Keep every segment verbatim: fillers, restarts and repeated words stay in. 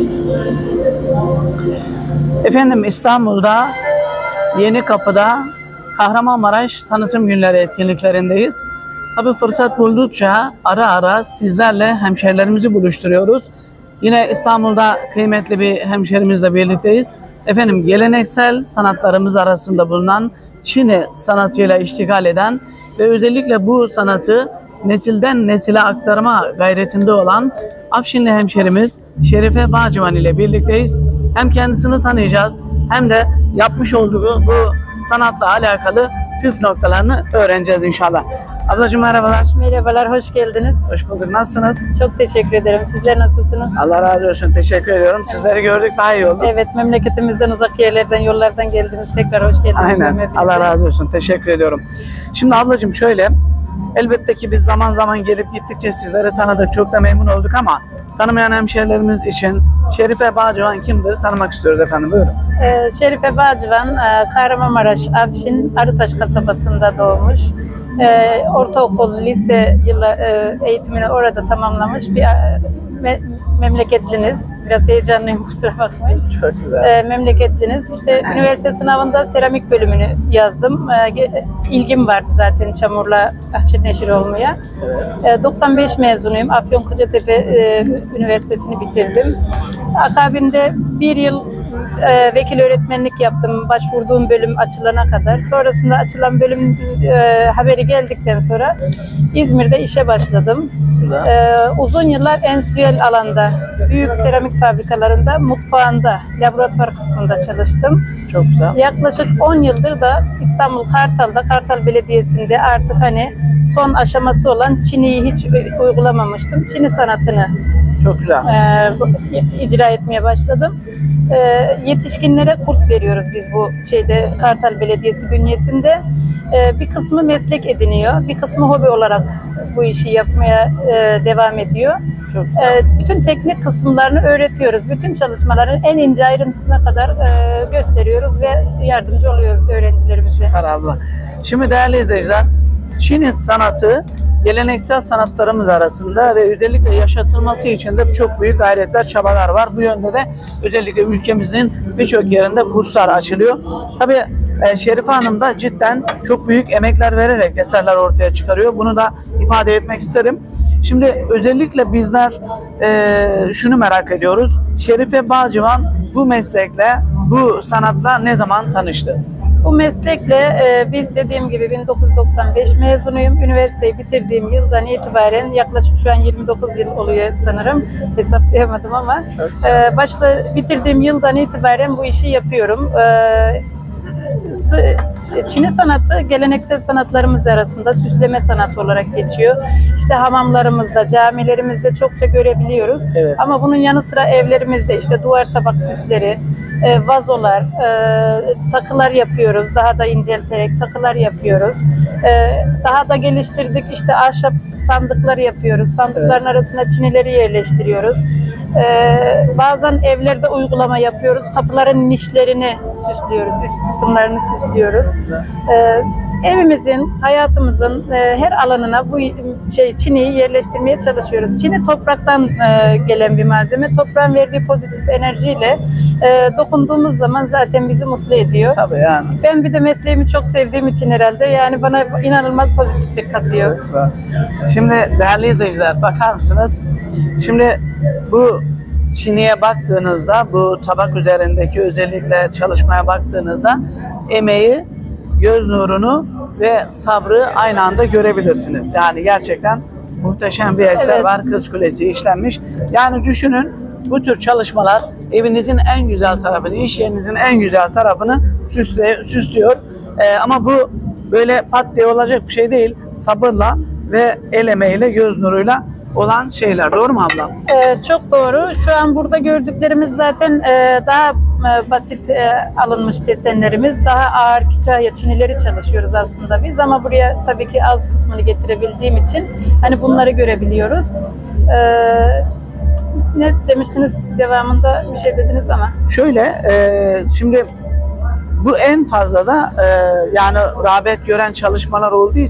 Efendim, İstanbul'da Yenikapı'da Kahramanmaraş Tanıtım Günleri etkinliklerindeyiz. Tabi fırsat buldukça ara ara sizlerle hemşerilerimizi buluşturuyoruz. Yine İstanbul'da kıymetli bir hemşerimizle birlikteyiz. Efendim, geleneksel sanatlarımız arasında bulunan Çini sanatıyla iştigal eden ve özellikle bu sanatı nesilden nesile aktarma gayretinde olan Afşinli hemşerimiz Şerife Bağcıvan ile birlikteyiz. Hem kendisini tanıyacağız hem de yapmış olduğu bu sanatla alakalı püf noktalarını öğreneceğiz inşallah. Ablacığım merhabalar. Merhabalar, hoş geldiniz. Hoş bulduk. Nasılsınız? Çok teşekkür ederim. Sizler nasılsınız? Allah razı olsun. Teşekkür ediyorum. Sizleri gördük, daha iyi oldu. Evet, memleketimizden, uzak yerlerden, yollardan geldiniz. Tekrar hoş geldiniz. Aynen. Allah razı olsun. Teşekkür ediyorum. Şimdi ablacığım şöyle, elbette ki biz zaman zaman gelip gittikçe sizleri tanıdık. Çok da memnun olduk ama tanımayan hemşehrilerimiz için Şerife Bağcıvan kimdir tanımak istiyoruz efendim. Buyurun. Ee, Şerife Bağcıvan, e, Kahramanmaraş, Afşin, Arıtaş kasabasında doğmuş. Ee, ortaokul, lise yılı e, eğitimini orada tamamlamış bir e, me memleketliniz. Biraz heyecanlıyım, kusura bakmayın. Çok güzel. E, memleketliniz. İşte üniversite sınavında seramik bölümünü yazdım. E, ilgim vardı zaten çamurla haşır neşir olmaya. Evet. E, doksan beş mezunuyum. Afyonkarahisar e, Üniversitesi'ni bitirdim. Akabinde bir yıl e, vekil öğretmenlik yaptım. Başvurduğum bölüm açılana kadar. Sonrasında açılan bölüm e, haberi geldikten sonra İzmir'de işe başladım. E, uzun yıllar endüstriyel alanda, büyük seramik fabrikalarında, mutfağında, laboratuvar kısmında çalıştım. Çok güzel. Yaklaşık on yıldır da İstanbul Kartal'da, Kartal Belediyesi'nde artık hani son aşaması olan Çini'yi hiç uygulamamıştım. Çini sanatını Çok güzel. e, icra etmeye başladım. E, yetişkinlere kurs veriyoruz biz bu şeyde Kartal Belediyesi bünyesinde. E, bir kısmı meslek ediniyor, bir kısmı hobi olarak bu işi yapmaya e, devam ediyor. Çok E, bütün teknik kısımlarını öğretiyoruz. Bütün çalışmaların en ince ayrıntısına kadar e, gösteriyoruz ve yardımcı oluyoruz öğrencilerimize. Süper abla. Şimdi değerli izleyiciler, Çini sanatı geleneksel sanatlarımız arasında ve özellikle yaşatılması için de çok büyük gayretler, çabalar var. Bu yönde de özellikle ülkemizin birçok yerinde kurslar açılıyor. Tabii e, Şerife Hanım da cidden çok büyük emekler vererek eserler ortaya çıkarıyor. Bunu da ifade etmek isterim. Şimdi özellikle bizler e, şunu merak ediyoruz. Şerife Bağcıvan bu meslekle, bu sanatla ne zaman tanıştı? Bu meslekle e, bir dediğim gibi bin dokuz yüz doksan beş mezunuyum. Üniversiteyi bitirdiğim yıldan itibaren yaklaşık şu an yirmi dokuz yıl oluyor sanırım. Hesaplayamadım ama e, başta bitirdiğim yıldan itibaren bu işi yapıyorum. E, Çini sanatı geleneksel sanatlarımız arasında süsleme sanatı olarak geçiyor. İşte hamamlarımızda, camilerimizde çokça görebiliyoruz. Evet. Ama bunun yanı sıra evlerimizde işte duvar tabak süsleri, e, vazolar, e, takılar yapıyoruz. Daha da incelterek takılar yapıyoruz. E, daha da geliştirdik. İşte ahşap sandıklar yapıyoruz. Sandıkların evet. arasına çinileri yerleştiriyoruz. Ee, bazen evlerde uygulama yapıyoruz. Kapıların nişlerini süslüyoruz, üst kısımlarını süslüyoruz. Ee, evimizin, hayatımızın e, her alanına bu şey Çini'yi yerleştirmeye çalışıyoruz. Çini topraktan e, gelen bir malzeme. Toprağın verdiği pozitif enerjiyle e, dokunduğumuz zaman zaten bizi mutlu ediyor. Tabii yani. Ben bir de mesleğimi çok sevdiğim için herhalde yani bana inanılmaz pozitiflik katıyor. Şimdi değerli izleyiciler, bakar mısınız? Şimdi bu Çini'ye baktığınızda, bu tabak üzerindeki özellikle çalışmaya baktığınızda emeği, göz nurunu ve sabrı aynı anda görebilirsiniz. Yani gerçekten muhteşem bir eser evet. var. Kız Kulesi işlenmiş. Yani düşünün, bu tür çalışmalar evinizin en güzel tarafını, iş yerinizin en güzel tarafını süsle, süslüyor. Ee, ama bu böyle pat diye olacak bir şey değil. Sabırla ve el emeğiyle, göz nuruyla olan şeyler. Doğru mu ablam? Ee, çok doğru. Şu an burada gördüklerimiz zaten e, daha e, basit e, alınmış desenlerimiz. Daha ağır Kütahya Çinileri çalışıyoruz aslında biz ama buraya tabii ki az kısmını getirebildiğim için hani bunları görebiliyoruz. Ee, ne demiştiniz devamında, bir şey dediniz ama. Şöyle e, şimdi bu en fazla da e, yani rağbet gören çalışmalar olduğu için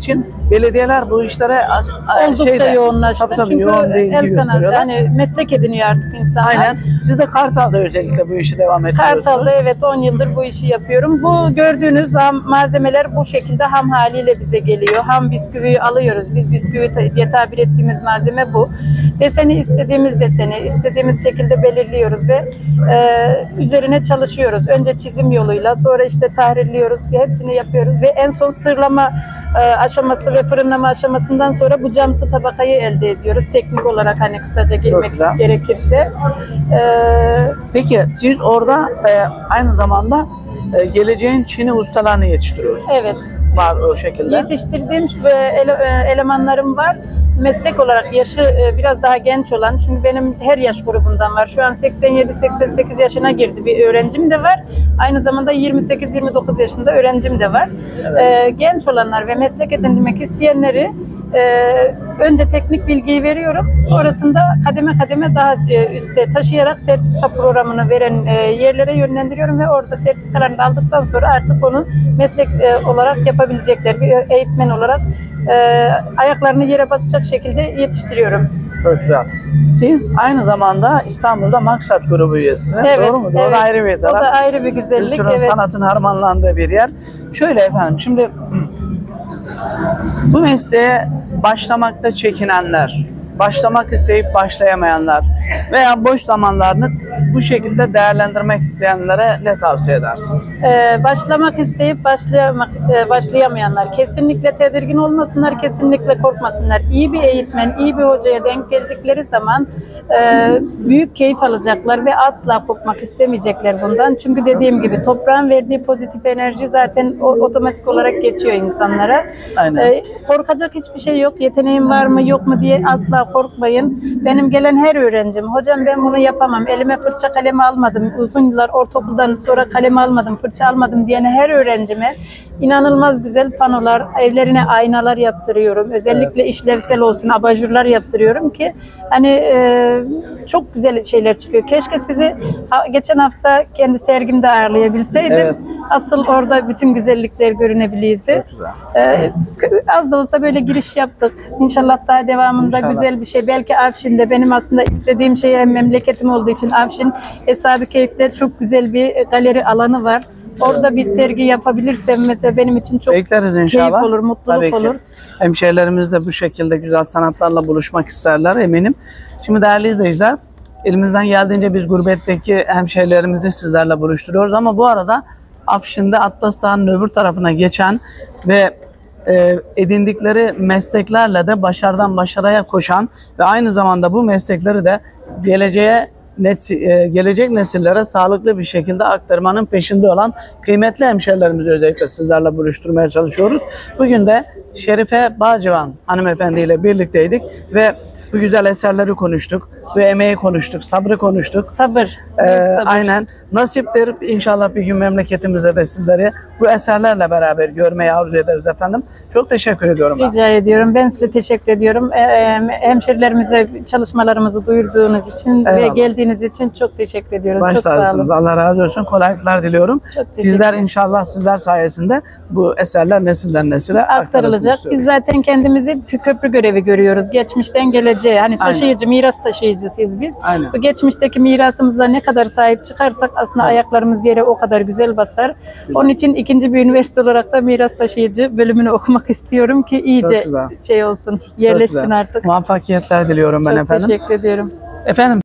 belediyeler bu işlere az- Oldukça şeyde, yoğunlaştı. tabii tabii, Çünkü yoğun bir ilgi el sanatı gösteriyorlar. hani meslek ediniyor artık insanlar. Aynen. Siz de Kartal'da özellikle bu işi devam ettiriyorsunuz. Kartal'da evet on yıldır bu işi yapıyorum. Bu gördüğünüz ham malzemeler bu şekilde ham haliyle bize geliyor. Ham bisküviyi alıyoruz. Biz bisküvi ta- diye tabir ettiğimiz malzeme bu. Deseni istediğimiz deseni istediğimiz şekilde belirliyoruz ve e, üzerine çalışıyoruz. Önce çizim yoluyla, sonra işte tahrirliyoruz. Hepsini yapıyoruz ve en son sırlama e, aşaması ve fırınlama aşamasından sonra bu camsı tabakayı elde ediyoruz. Teknik olarak hani kısaca girmek güzel. gerekirse. E, Peki siz orada e, aynı zamanda e, geleceğin Çin'i ustalarını yetiştiriyorsunuz. evet. Var o şekilde. Yetiştirdiğim e, ele- e, elemanlarım var. Meslek olarak yaşı e, biraz daha genç olan, çünkü benim her yaş grubundan var. Şu an seksen yedi seksen sekiz yaşına girdi bir öğrencim de var. Aynı zamanda yirmi sekiz yirmi dokuz yaşında öğrencim de var. E, genç olanlar ve meslek edinmek isteyenleri e, önce teknik bilgiyi veriyorum. Sonrasında kademe kademe daha e, üste taşıyarak sertifika programını veren e, yerlere yönlendiriyorum ve orada sertifikalarını da aldıktan sonra artık onu meslek e, olarak yapabilecekler bir eğitmen olarak e, ayaklarını yere basacak şekilde yetiştiriyorum. Çok güzel. Siz aynı zamanda İstanbul'da Maksat grubu üyesiniz. Evet, Doğru mu? Doğru, evet. ayrı bir O taraf. da ayrı bir güzellik. Kültürün, Evet. sanatın harmanlandığı bir yer. Şöyle efendim, şimdi bu mesleğe başlamakta çekinenler, başlamak isteyip başlayamayanlar veya boş zamanlarını bu şekilde değerlendirmek isteyenlere ne tavsiye edersiniz? Ee, başlamak isteyip başlayamak, e, başlayamayanlar kesinlikle tedirgin olmasınlar, kesinlikle korkmasınlar. İyi bir eğitmen, iyi bir hocaya denk geldikleri zaman e, büyük keyif alacaklar ve asla kopmak istemeyecekler bundan. Çünkü dediğim gibi toprağın verdiği pozitif enerji zaten o, otomatik olarak geçiyor insanlara. Aynen. E, korkacak hiçbir şey yok. Yeteneğim var mı yok mu diye asla korkmayın. Benim gelen her öğrencim, hocam ben bunu yapamam, elime fırça kalemi almadım, uzun yıllar ortaokuldan sonra kalemi almadım, fırça almadım diyene her öğrencime inanılmaz güzel panolar, evlerine aynalar yaptırıyorum. Özellikle evet. işlevsel olsun, abajurlar yaptırıyorum ki hani e, çok güzel şeyler çıkıyor. Keşke sizi ha, geçen hafta kendi sergimde ağırlayabilseydim. Evet. Asıl orada bütün güzellikler görünebilirdi. Ee, az da olsa böyle giriş yaptık. İnşallah daha devamında İnşallah. Güzel bir şey. Belki Afşin'de benim aslında istediğim şey hem memleketim olduğu için Afşin Eshab-ı Keyf'te çok güzel bir galeri alanı var. Orada bir sergi yapabilirsem mesela benim için çok bekleriz inşallah. Keyif olur, mutluluk Tabii ki. olur. Hemşehrilerimiz de bu şekilde güzel sanatlarla buluşmak isterler eminim. Şimdi değerli izleyiciler, elimizden geldiğince biz gurbetteki hemşehrilerimizi sizlerle buluşturuyoruz ama bu arada Afşin'de Atlas Dağı'nın öbür tarafına geçen ve e, edindikleri mesleklerle de başarıdan başarıya koşan ve aynı zamanda bu meslekleri de geleceğe nesil, e, gelecek nesillere sağlıklı bir şekilde aktarmanın peşinde olan kıymetli hemşehrilerimizi özellikle sizlerle buluşturmaya çalışıyoruz. Bugün de Şerife Bağcıvan hanımefendi ile birlikteydik ve bu güzel eserleri konuştuk ve emeği konuştuk, sabrı konuştuk. Sabır. Ee, sabır. Aynen. Nasiptir inşallah bir gün memleketimize de sizleri bu eserlerle beraber görmeyi arzu ederiz efendim. Çok teşekkür ediyorum. Ben. Rica ediyorum. Ben size teşekkür ediyorum. Ee, hemşerilerimize çalışmalarımızı duyurduğunuz için Eyvallah. Ve geldiğiniz için çok teşekkür ediyorum. Baş çok sağ olun. Allah razı olsun. Kolaylıklar diliyorum. Sizler inşallah sizler sayesinde bu eserler nesilden nesile aktarılacak. Biz zaten kendimizi köprü görevi görüyoruz. Geçmişten geleceğe. Hani taşıyıcı, Aynen. miras taşıyıcısıyız biz. Aynen. Bu geçmişteki mirasımıza ne kadar sahip çıkarsak aslında Aynen. ayaklarımız yere o kadar güzel basar. Güzel. Onun için ikinci bir üniversite olarak da miras taşıyıcı bölümünü okumak istiyorum ki iyice şey olsun, yerleşsin artık. Muvaffakiyetler diliyorum ben Çok efendim. Çok teşekkür ediyorum. Efendim